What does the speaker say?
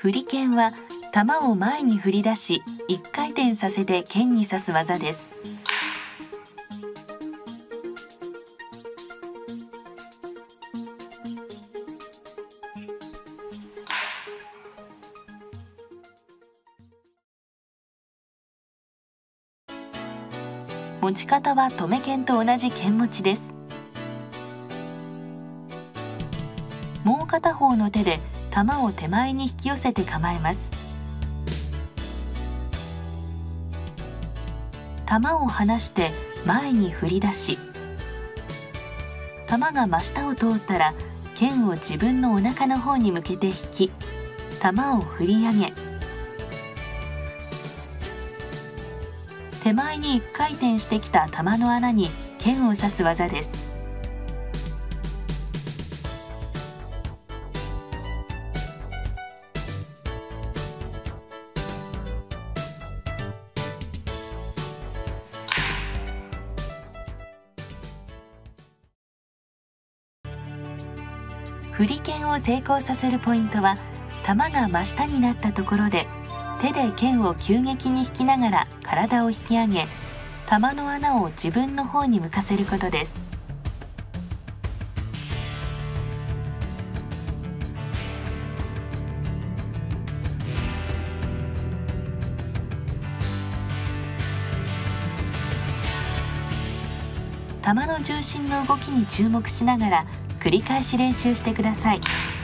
振り剣は球を前に振り出し1回転させて剣に刺す技です。持ち方は留め剣と同じ剣持ちです。もう片方の手で球を手前に引き寄せて構えます。球を離して前に振り出し、球が真下を通ったら剣を自分のお腹の方に向けて引き、球を振り上げ、手前に1回転してきた球の穴に剣を刺す技です。振り剣を成功させるポイントは、球が真下になったところで手で剣を急激に引きながら体を引き上げ、球の穴を自分の方に向かせることです。球の重心の動きに注目しながら繰り返し練習してください。